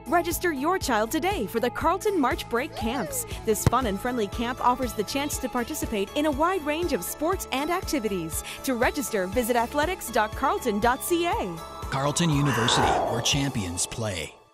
Register your child today for the Carleton March Break Camps. This fun and friendly camp offers the chance to participate in a wide range of sports and activities. To register, visit athletics.carleton.ca. Carleton University, where champions play.